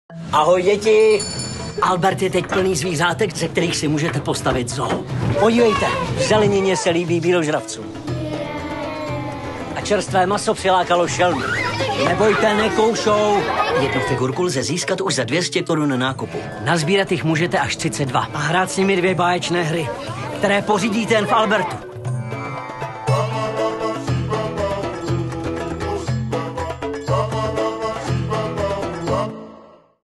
Ahoj, děti! Albert je teď plný zvířátek, ze kterých si můžete postavit zoo. Podívejte, v zelenině se líbí bíložravcům. A čerstvé maso přilákalo šelmy. Nebojte, nekoušou. Jednu figurku lze získat už za 200 korun na nákupu. Nazbírat jich můžete až 32 a hrát s nimi 2 báječné hry, které pořídíte jen v Albertu.